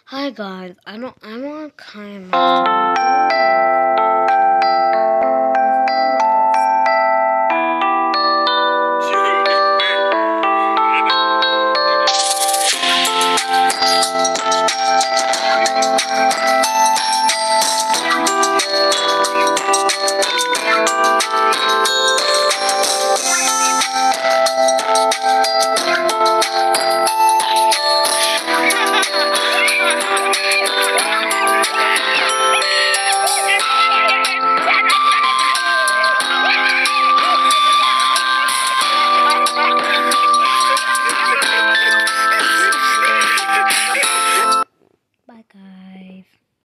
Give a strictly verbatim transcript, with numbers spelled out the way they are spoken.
Hi guys, I don't. I'm on kind of.